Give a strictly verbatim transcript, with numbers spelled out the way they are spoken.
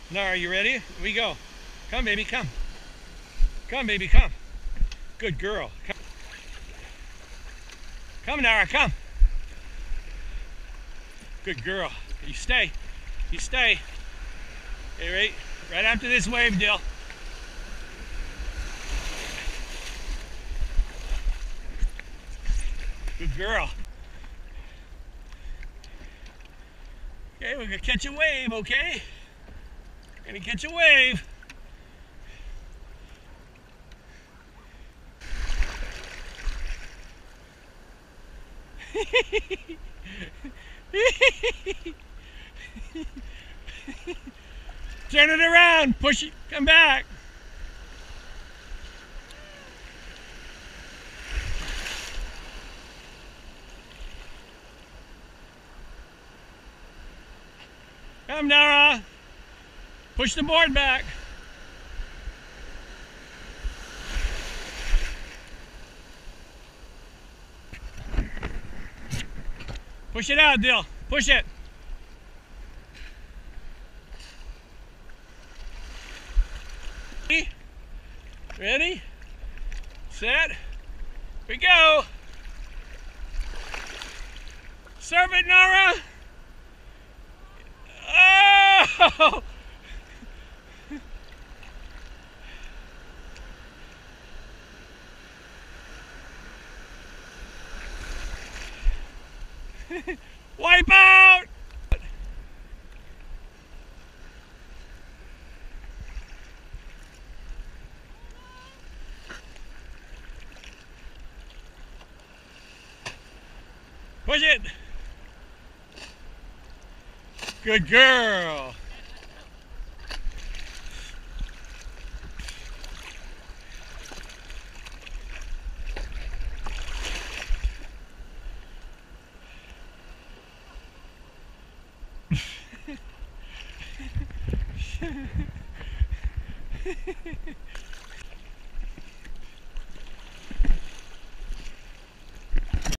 Nara, you ready? Here we go. Come, baby, come. Come, baby, come. Good girl. Come, come Nara, come. Good girl. You stay. You stay. Okay, right, right after this wave, Dill. Good girl. Okay, we're gonna catch a wave, okay? We're gonna catch a wave. Turn it around, push it, come back. Come, Nara. Push the board back. Push it out, Dill. Push it. Ready? Ready? Set. Here we go. Serve it, Nara. Oh! Wipe out! Push it! Good girl!